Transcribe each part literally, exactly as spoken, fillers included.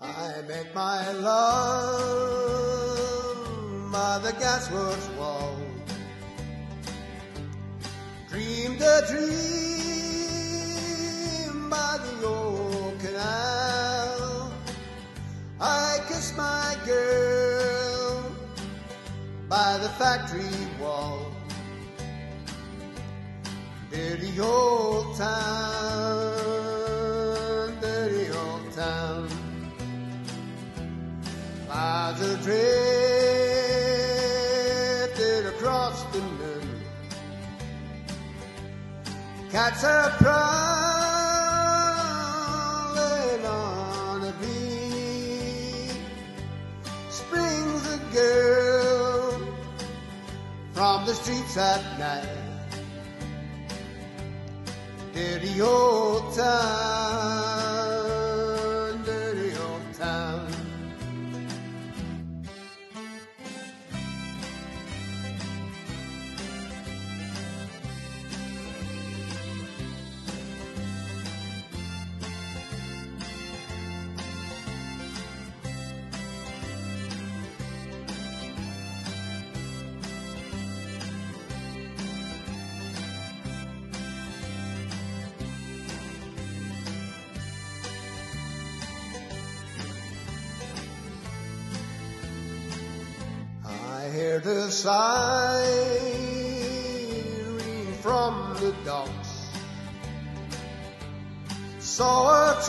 I met my love by the gasworks wall, dreamed a dream by the old canal. I kissed my girl by the factory wall. Dirty old town, dirty old town. Clouds are drifted across the moon. Cats are prowling on a beat. Springs a girl from the streets at night. Dirty old town, dirty old town. I hear the siren from the docks. Saw a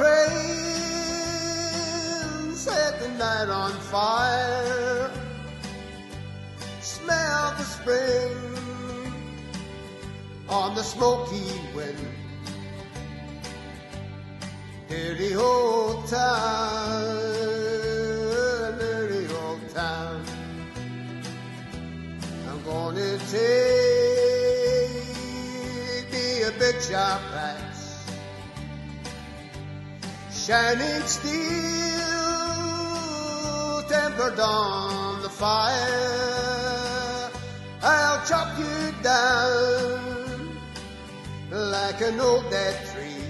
train set the night on fire. Smelled the spring on the smoky wind. Dirty old town, dirty old town. Gonna take me a big sharp axe, shining steel tempered on the fire. I'll chop you down like an old dead tree.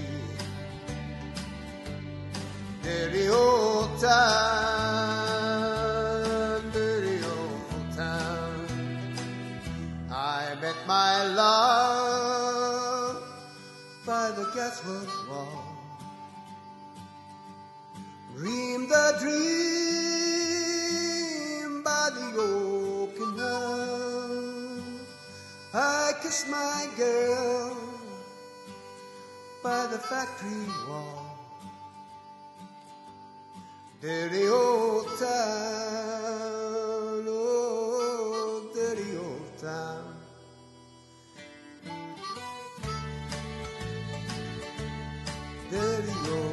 Dirty old town, dirty old town. I met my love by the gasworks wall, dreamed a dream by the old canal. I kissed my girl by the factory wall. Dirty old town, oh, dirty old town. Dirty old